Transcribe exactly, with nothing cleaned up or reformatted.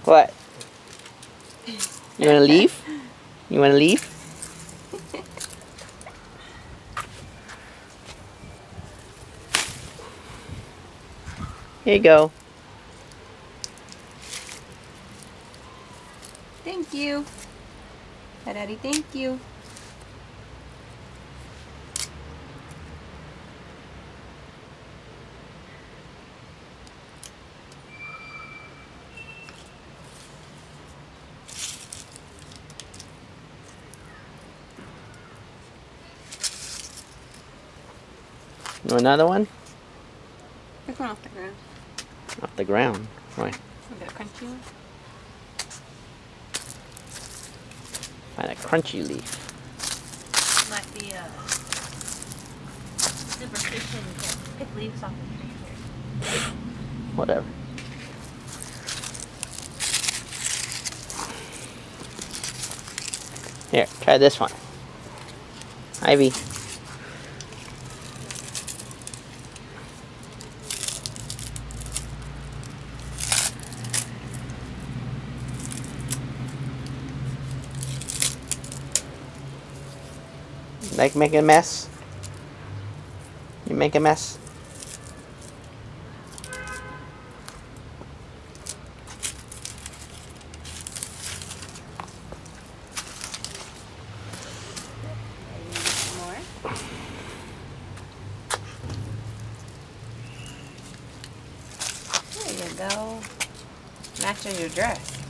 What? You wanna leave? You wanna leave? Here you go. Thank you. Hi, Daddy, thank you. You want another one? Pick one off the ground. Off the ground. Why? A bit crunchy one. Find a crunchy leaf. Might be a superstition to pick leaves off the tree here. Whatever. Here, try this one. Ivy. Like making a mess? You make a mess? More. There you go. Matching your dress.